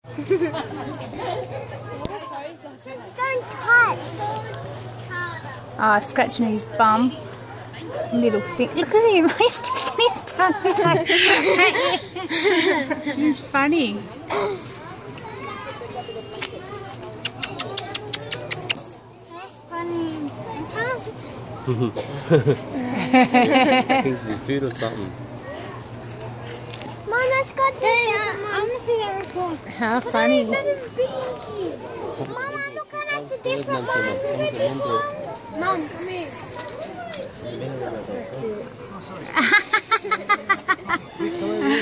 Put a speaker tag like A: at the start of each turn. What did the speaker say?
A: Don't touch.
B: Oh, scratching his bum. Little thing. Look at him. He's sticking his tongue out. It's funny.
A: That's funny.
C: Thinks he's food or something.
A: Mom, let's go to I want to see that report.
B: How funny.
A: Mama, look at that's a different one. Mom, come here.